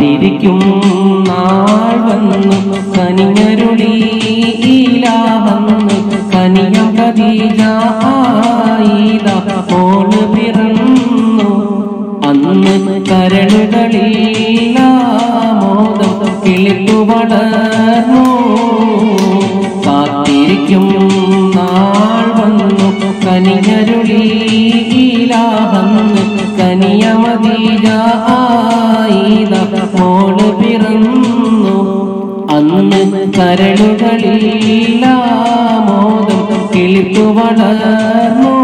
കാത്തിരിക്കും നാൾ വന്നു കനിഞ്ഞരുളി ഇലാഹന്ന് കനിയം ഖദീജ ആയിദ മോള് പിറന്നു അന്ന് കരളുകളിൽ മോദം കിളിർത്തു വളർന്നു കാത്തിരിക്കും നാൾ വന്നു കനിഞ്ഞരുളി ഇലാഹന്ന് കനിയം ഖദീജ ആയിദ മോള് പിറന്നു അന്ന് കരളുകളിൽ മോദം കിളിർത്തു വളർന്നു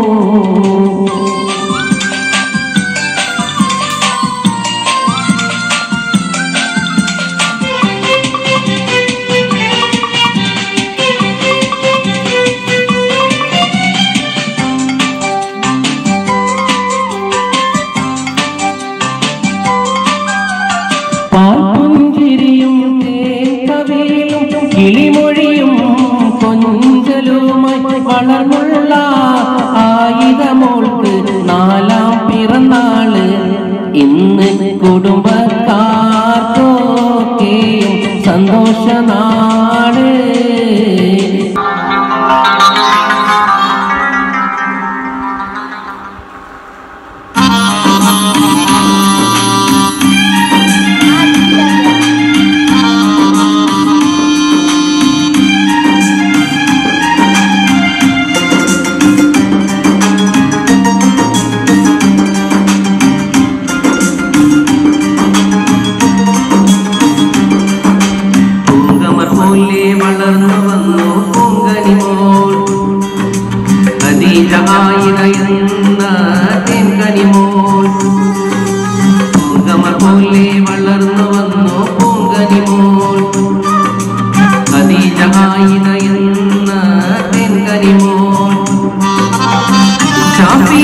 കിളിമൊഴിയും കൊഞ്ചലുമായി വളർന്നുള്ള ആയിരമോൾക്ക് നാലാം പിറന്നാള് ഇന്ന് കുടുംബക്കാർക്കൊക്കെയും സന്തോഷനാള് വളർന്നു വന്നു പൊങ്കനിമോൾ ഖദീജ ആയിദ എന്ന തെൻകനിമോൾ പൊങ്കമർ പോലെ വളർന്നു വന്നു പൊങ്കനിമോൾ ഖദീജ ആയിദ എന്ന തെൻകനിമോൾ ഷാഫി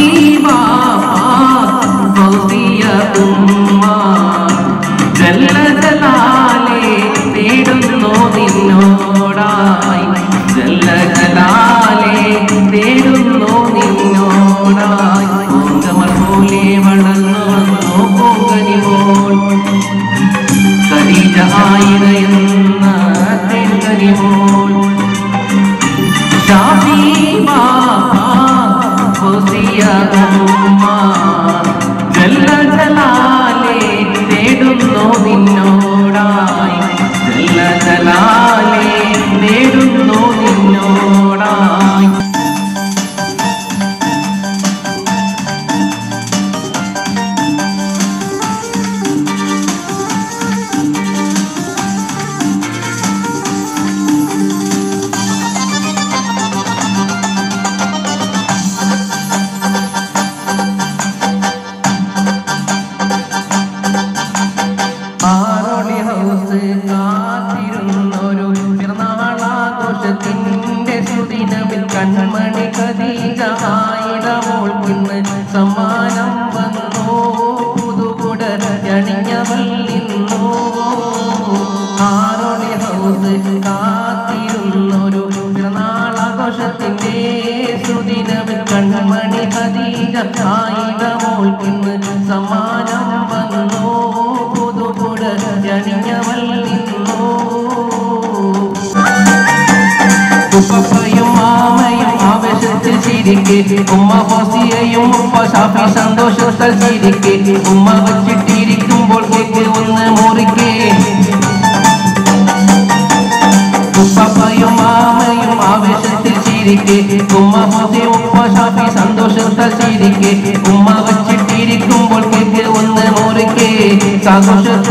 ഫൗസിയ ഉമ്മ ജല്ല ജലാലേ തേടുന്നു നിന്നോടായി ജല്ല ജലാലേ തേടുന്നു നിന്നോടായി പൊങ്കമർ പോലെ വളർന്നു വന്നു പൊങ്കനിമോൾ ഖദീജ ആയിദ എന്ന തെൻകനിമോൾ ഷാഫി ഫൗസിയ ഉമ്മ ജല്ല ജലാലേ തേടുന്നു നിന്നോടായി ജല്ല ജലാലേ തേടുന്നു നിന്നോടായി കാത്തിരുന്നൊരു പിറന്നാളാഘോഷത്തിന്റെ സുദിനമിൽ കൺമണി ഖദീജ ആയിദ മോൾക്കിന്ന് സമ്മാനം വന്നു പുതുകുടയണിഞ്ഞവൾ നിന്നു ആരോടെ ഹൗസ് കാത്തിരുന്നൊരു പിറന്നാളാഘോഷത്തിന്റെ സുദിനമിൽ കൺമണി ഖദീജ ആയിദ മോൾക്കിന്ന് സമ്മാനം വന്നു പുതുകുടയണിഞ്ഞവൾ നിന്നു ഉപ്പയും മാമയും ആവേശത്തിൽ ചിരിക്കെ ഉമ്മ ഫൗസിയയും ഉപ്പ ഷാഫി സന്തോഷത്താൽ ചിരിക്കെ ഉമ്മ വച്ചിട്ടിരിക്കുമ്പോൾ കേക്ക് ഒന്ന് മുറിക്കെ ഉപ്പയും മാമയും ആവേശത്തിൽ ചിരിക്കെ ഉമ്മ ഫൗസിയ ഉപ്പ ഷാഫി സന്തോഷത്താൽ ചിരിക്കെ ഉമ്മ വച്ചിട്ടിരിക്കുമ്പോൾ കേക്ക് ഒന്ന് മുറിക്കെ സന്തോഷ